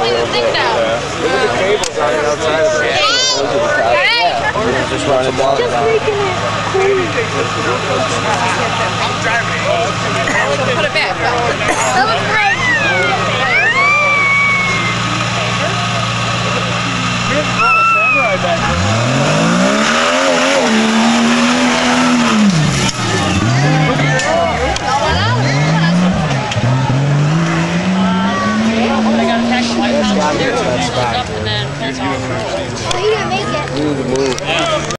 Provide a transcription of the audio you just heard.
only the thing now. Look at the cables on it outside of it. Just running down. Just making it clean. I'm driving. Put it back. That looks great. Samurai back They got a tax light That's house gotta be there. the best spot. Up and then that's all. Well, you didn't make it. We need to move.